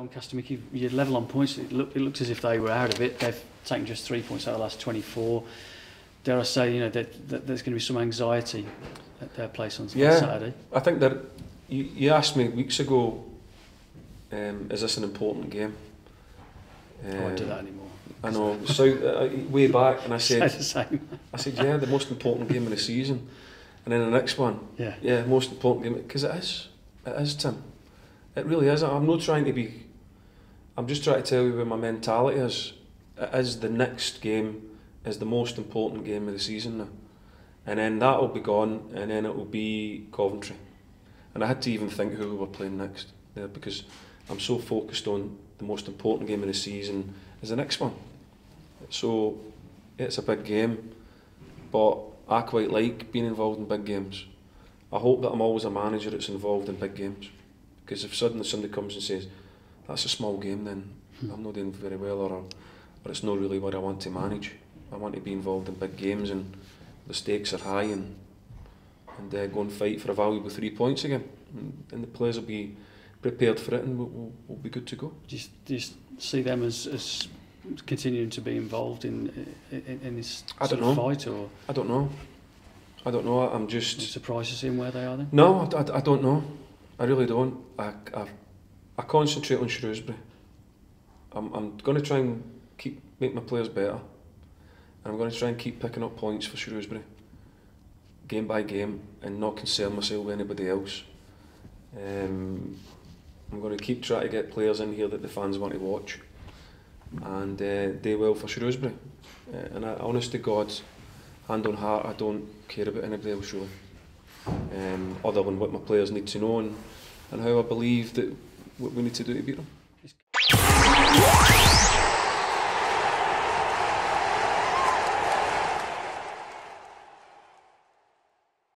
Doncaster, Mickey, you're level on points. It looks as if they were out of it. They've taken just 3 points out of the last 24. Dare I say, that there's going to be some anxiety at their place on Saturday? I think that you asked me weeks ago, is this an important game? I won't do that anymore. I know. So way back, and I said, the same. I said, yeah, the most important game of the season, and then the next one, yeah, most important game, because it is, Tim. It really is. I'm not trying to be. I'm just trying to tell you where my mentality is. It is the next game is the most important game of the season now, and then that will be gone, and then it will be Coventry, and I had to even think who we were playing next there because I'm so focused on the most important game of the season is the next one. So it's a big game, but I quite like being involved in big games. I hope that I'm always a manager that's involved in big games, because if suddenly somebody comes and says that's a small game, then I'm not doing very well, or it's not really what I want to manage. I want to be involved in big games, and the stakes are high, and go and fight for a valuable 3 points again, and the players will be prepared for it, and we'll be good to go. Do you see them as continuing to be involved in this sort of fight, or? I don't know. I'm just surprised to see them where they are then. No, I don't know. I really don't. I concentrate on Shrewsbury. I'm going to try and make my players better. And I'm going to try and keep picking up points for Shrewsbury, game by game, and not concern myself with anybody else. I'm going to keep trying to get players in here that the fans want to watch, and they will for Shrewsbury. And honest to God, hand on heart, I don't care about anybody else really, other than what my players need to know and how I believe that what we need to do to beat them.